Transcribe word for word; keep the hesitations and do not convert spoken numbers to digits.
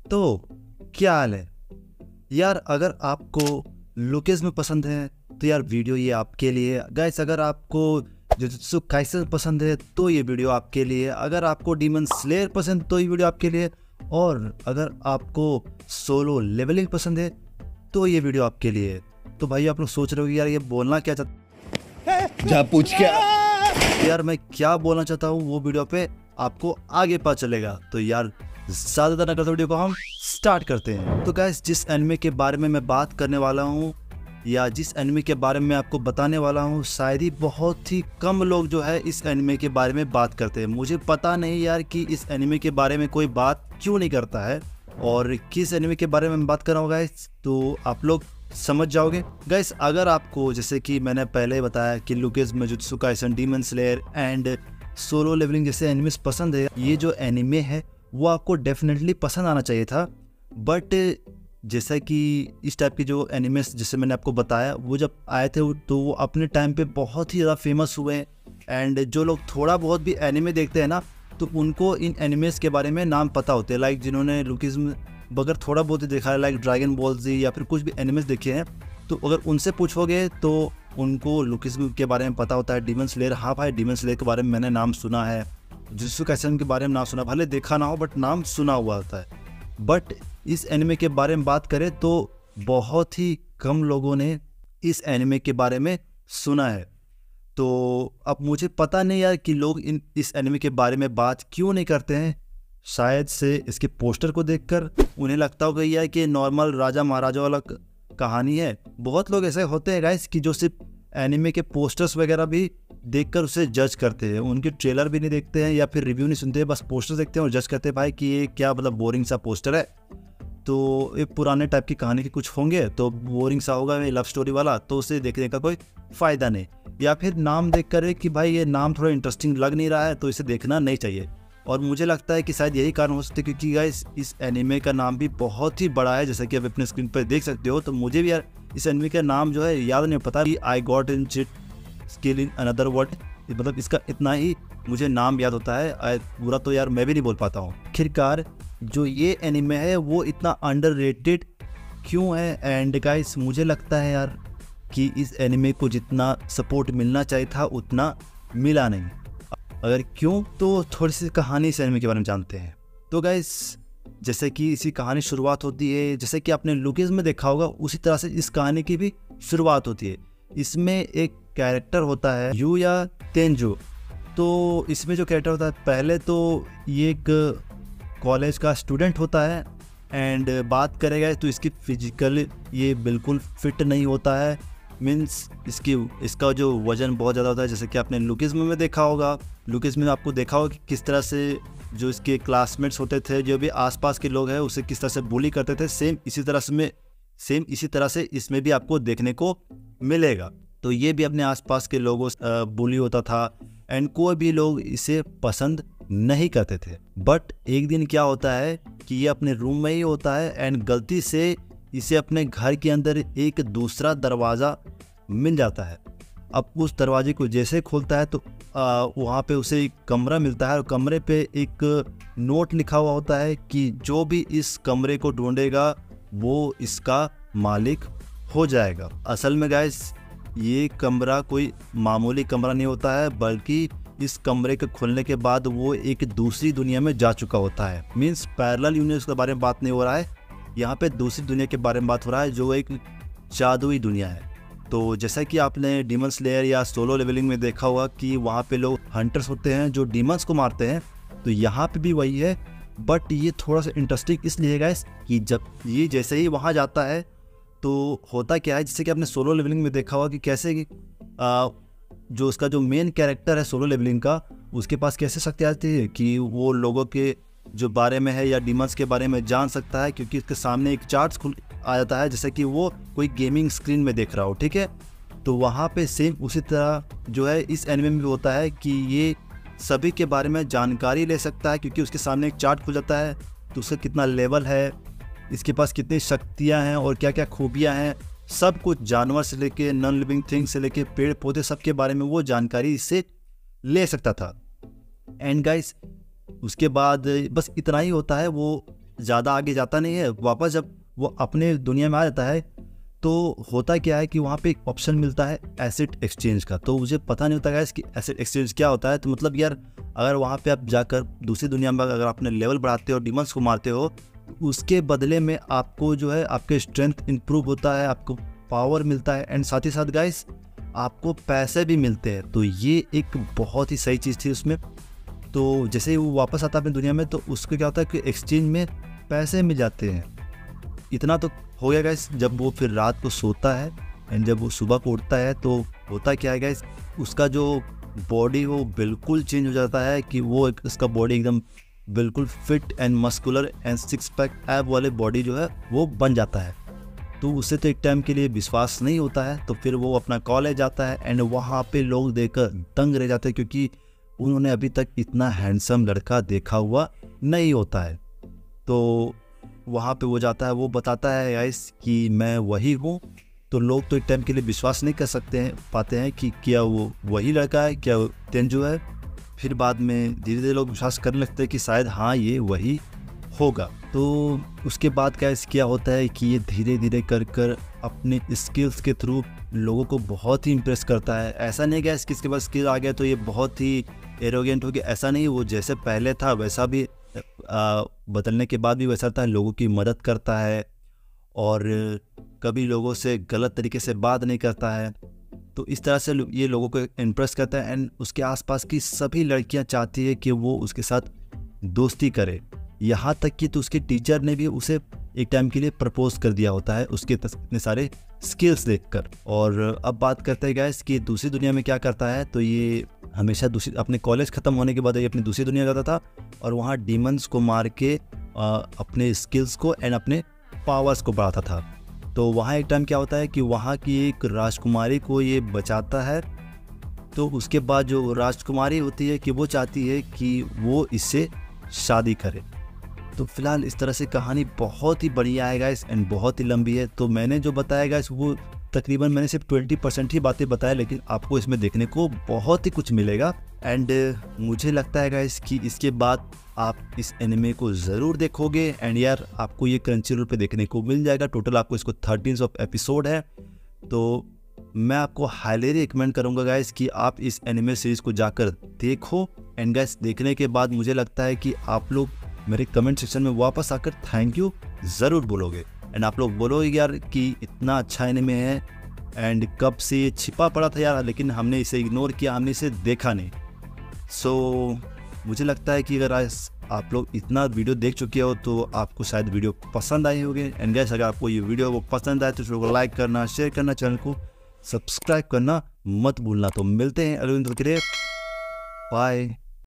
तो क्या हाल है यार। अगर आपको लुकेज में पसंद है तो यार वीडियो ये आपके लिए। गाइस अगर आपको जुजुत्सु काइसन पसंद है तो ये वीडियो आपके लिए। अगर आपको डीमन स्लेयर पसंद तो ये वीडियो आपके लिए। और अगर आपको सोलो लेवलिंग पसंद है तो ये वीडियो आपके लिए। तो भाई आप लोग सोच रहे हो यार ये बोलना क्या चाहता जा पूछ क्या यार मैं क्या बोलना चाहता हूँ वो वीडियो पे आपको आगे पता चलेगा। तो यार ज़्यादा न करते वीडियो को हम स्टार्ट करते हैं। तो गाइस जिस एनिमे के बारे में मैं बात करने वाला हूँ या जिस एनिमे के बारे में मैं आपको बताने वाला हूँ, शायद ही बहुत ही कम लोग जो है इस एनिमे के बारे में बात करते हैं। मुझे पता नहीं यार कि इस एनिमे के बारे में कोई बात क्यों नहीं करता है और किस एनिमे के बारे में मैं बात कर रहा हूँ गाइस, तो आप लोग समझ जाओगे। गाइस अगर आपको जैसे कि मैंने पहले बताया कि लुकेज में Jujutsu Kaisen, Demon Slayer and Solo Leveling जैसे एनिमेस पसंद है, ये जो एनिमे है वो आपको डेफिनेटली पसंद आना चाहिए था। बट जैसा कि इस टाइप के जो एनिमेस जैसे मैंने आपको बताया वो जब आए थे तो वो अपने टाइम पे बहुत ही ज़्यादा फेमस हुए। एंड जो लोग थोड़ा बहुत भी एनिमे देखते हैं ना तो उनको इन एनिमेस के बारे में नाम पता होते हैं। लाइक जिन्होंने लुकिज्म बगैर थोड़ा बहुत ही देखा है, लाइक ड्रैगन बॉल जी या फिर कुछ भी एनिमेस देखे हैं, तो अगर उनसे पूछोगे तो उनको लुकिज्म के बारे में पता होता है। डीमन स्लेयर, हाँ भाई डीमन स्लेयर के बारे में मैंने नाम सुना है। जुजुत्सु काइसन के बारे में नाम सुना, भले देखा ना हो बट नाम सुना हुआ होता है। बट इस एनिमे के बारे में बात करें तो बहुत ही कम लोगों ने इस एनिमे के बारे में सुना है। तो अब मुझे पता नहीं यार कि लोग इन इस एनिमे के बारे में बात क्यों नहीं करते हैं। शायद से इसके पोस्टर को देखकर उन्हें लगता होगा यार कि नॉर्मल राजा महाराजा वाला कहानी है। बहुत लोग ऐसे होते हैं गाइस कि जो सिर्फ एनिमे के पोस्टर्स वगैरह भी देखकर उसे जज करते हैं, उनके ट्रेलर भी नहीं देखते हैं या फिर रिव्यू नहीं सुनते हैं, बस पोस्टर देखते हैं और जज करते हैं भाई कि ये क्या मतलब बोरिंग सा पोस्टर है। तो ये पुराने टाइप की कहानी के कुछ होंगे तो बोरिंग सा होगा ये लव स्टोरी वाला, तो उसे देखने का कोई फ़ायदा नहीं। या फिर नाम देख कर कि भाई ये नाम थोड़ा इंटरेस्टिंग लग नहीं रहा है तो इसे देखना नहीं चाहिए। और मुझे लगता है कि शायद यही कारण हो सकते क्योंकि गाइस इस एनिमे का नाम भी बहुत ही बड़ा है, जैसा कि आप अपने स्क्रीन पर देख सकते हो। तो मुझे भी यार इस एनिमे का नाम जो है याद नहीं पता कि I got in cheat skill in another world, मतलब इसका इतना ही मुझे नाम याद होता है, पूरा तो यार मैं भी नहीं बोल पाता हूँ। आखिरकार जो ये एनिमे है वो इतना अंडररेटेड क्यों है। एंड गाइस मुझे लगता है यार कि इस एनिमे को जितना सपोर्ट मिलना चाहिए था उतना मिला नहीं। अगर क्यों तो थोड़ी सी कहानी इस एनिमे के बारे में जानते हैं। तो गाइस जैसे कि इसी कहानी शुरुआत होती है, जैसे कि आपने लुकेज में देखा होगा उसी तरह से इस कहानी की भी शुरुआत होती है। इसमें एक कैरेक्टर होता है यूया तेंजो। तो इसमें जो कैरेक्टर होता है पहले तो ये एक कॉलेज का स्टूडेंट होता है। एंड बात करेगा तो इसकी फिजिकल ये बिल्कुल फिट नहीं होता है, मीन्स इसकी इसका जो वज़न बहुत ज़्यादा होता है। जैसे कि आपने लुकिज्म में देखा होगा, लुकिज्म में आपको देखा होगा कि किस तरह से जो इसके क्लासमेट्स होते थे, जो भी आसपास के लोग हैं उसे किस तरह से बुली करते थे, सेम इसी तरह से सेम इसी तरह से इसमें भी आपको देखने को मिलेगा। तो ये भी अपने आसपास के लोगों से बुली होता था एंड कोई भी लोग इसे पसंद नहीं करते थे। बट एक दिन क्या होता है कि ये अपने रूम में ही होता है एंड गलती से इसे अपने घर के अंदर एक दूसरा दरवाज़ा मिल जाता है। अब उस दरवाजे को जैसे खोलता है तो वहाँ पे उसे एक कमरा मिलता है और कमरे पे एक नोट लिखा हुआ होता है कि जो भी इस कमरे को ढूंढेगा वो इसका मालिक हो जाएगा। असल में गाइस ये कमरा कोई मामूली कमरा नहीं होता है, बल्कि इस कमरे के खुलने के बाद वो एक दूसरी दुनिया में जा चुका होता है। मीन्स पैरेलल यूनिवर्स के बारे में बात नहीं हो रहा है, यहाँ पे दूसरी दुनिया के बारे में बात हो रहा है जो एक जादुई दुनिया है। तो जैसा कि आपने डीमन स्लेयर या सोलो लेवलिंग में देखा होगा कि वहाँ पे लोग हंटर्स होते हैं जो डीमंस को मारते हैं, तो यहाँ पे भी वही है। बट ये थोड़ा सा इंटरेस्टिंग इसलिए है गाइस कि जब ये जैसे ही वहाँ जाता है तो होता क्या है, जैसे कि आपने सोलो लेवलिंग में देखा होगा कि कैसे कि आ, जो उसका जो मेन कैरेक्टर है सोलो लेवलिंग का, उसके पास कैसे शक्ति आती है कि वो लोगों के जो बारे में है या डीमंस के बारे में जान सकता है, क्योंकि उसके सामने एक चार्ट खुल आ जाता है जैसे कि वो कोई गेमिंग स्क्रीन में देख रहा हो। ठीक है, तो वहाँ पे सेम उसी तरह जो है इस एनिमे में भी होता है कि ये सभी के बारे में जानकारी ले सकता है, क्योंकि उसके सामने एक चार्ट खुल जाता है तो उसका कितना लेवल है, इसके पास कितनी शक्तियाँ हैं और क्या क्या खूबियाँ हैं, सब कुछ जानवर से लेके नॉन लिविंग थिंग से लेके पेड़ पौधे सब के बारे में वो जानकारी इससे ले सकता था। एंड गाइस उसके बाद बस इतना ही होता है, वो ज़्यादा आगे जाता नहीं है। वापस जब वो अपने दुनिया में आ जाता है तो होता क्या है कि वहाँ पे एक ऑप्शन मिलता है एसिड एक्सचेंज का। तो मुझे पता नहीं होता गाइस कि एसिड एक्सचेंज क्या होता है। तो मतलब यार अगर वहाँ पे आप जाकर दूसरी दुनिया में अगर अपने लेवल बढ़ाते हो, डिमंस को मारते हो, उसके बदले में आपको जो है आपके स्ट्रेंथ इंप्रूव होता है, आपको पावर मिलता है एंड साथ ही साथ गाइस आपको पैसे भी मिलते हैं। तो ये एक बहुत ही सही चीज़ थी उसमें। तो जैसे ही वो वापस आता है अपनी दुनिया में तो उसको क्या होता है कि एक्सचेंज में पैसे मिल जाते हैं। इतना तो हो गया गाइस। जब वो फिर रात को सोता है एंड जब वो सुबह को उठता है तो होता क्या है गाइस, उसका जो बॉडी वो बिल्कुल चेंज हो जाता है कि वो एक उसका बॉडी एकदम बिल्कुल fit and muscular and six pack ab वाले बॉडी जो है वो बन जाता है। तो उससे तो एक टाइम के लिए विश्वास नहीं होता है। तो फिर वो अपना कॉलेज जाता है एंड वहाँ पे लोग देखकर दंग रह जाते हैं क्योंकि उन्होंने अभी तक इतना हैंडसम लड़का देखा हुआ नहीं होता है। तो वहाँ पे वो जाता है, वो बताता है गाइस कि मैं वही हूँ। तो लोग तो एक टाइम के लिए विश्वास नहीं कर सकते हैं पाते हैं कि क्या वो वही लड़का है, क्या तेंजू है। फिर बाद में धीरे धीरे लोग विश्वास करने लगते हैं कि शायद हाँ ये वही होगा। तो उसके बाद गाइस क्या होता है कि ये धीरे धीरे कर कर अपने स्किल्स के थ्रू लोगों को बहुत ही इम्प्रेस करता है। ऐसा नहीं गाइस कि इसके पास स्किल आ गया तो ये बहुत ही एरोगेंट हो गया, ऐसा नहीं। वो जैसे पहले था वैसा भी आ, बदलने के बाद भी वैसा रहता है, लोगों की मदद करता है और कभी लोगों से गलत तरीके से बात नहीं करता है। तो इस तरह से ये लोगों को इम्प्रेस करता है एंड उसके आसपास की सभी लड़कियां चाहती है कि वो उसके साथ दोस्ती करे। यहाँ तक कि तो उसके टीचर ने भी उसे एक टाइम के लिए प्रपोज कर दिया होता है उसके इतने सारे स्किल्स देखकर। और अब बात करते हैं गाइस कि दूसरी दुनिया में क्या करता है। तो ये हमेशा दूसरी अपने कॉलेज ख़त्म होने के बाद ये अपनी दूसरी दुनिया जाता था और वहाँ डीमंस को मार के आ, अपने स्किल्स को एंड अपने पावर्स को बढ़ाता था। तो वहाँ एक टाइम क्या होता है कि वहाँ की एक राजकुमारी को ये बचाता है। तो उसके बाद जो राजकुमारी होती है कि वो चाहती है कि वो इससे शादी करे। तो फिलहाल इस तरह से कहानी बहुत ही बढ़िया है गाइस एंड बहुत ही लंबी है। तो मैंने जो बताया गाइस वो तकरीबन मैंने सिर्फ ट्वेंटी परसेंट ही बातें बताया, लेकिन आपको इसमें देखने को बहुत ही कुछ मिलेगा। एंड मुझे लगता है गाइस कि इसके बाद आप इस एनिमे को ज़रूर देखोगे एंड यार आपको ये क्रंचीरोल पे देखने को मिल जाएगा। टोटल आपको इसको थर्टीन ऑफ एपिसोड है। तो मैं आपको हाईली रिकमेंड करूंगा गाइस कि आप इस एनिमे सीरीज़ को जाकर देखो। एंड गाइस देखने के बाद मुझे लगता है कि आप लोग मेरे कमेंट सेक्शन में वापस आकर थैंक यू ज़रूर बोलोगे एंड आप लोग बोलोगे यार कि इतना अच्छा एनिमे है एंड कब से ये छिपा पड़ा था यार, लेकिन हमने इसे इग्नोर किया, हमने इसे देखा नहीं। सो so, मुझे लगता है कि अगर आज आप लोग इतना वीडियो देख चुके हो तो आपको शायद वीडियो पसंद आई होगी। एंड गाइस अगर आपको ये वीडियो वो पसंद आए तो इसको लाइक करना, शेयर करना, चैनल को सब्सक्राइब करना मत भूलना। तो मिलते हैं अगले वीडियो के लिए, बाय।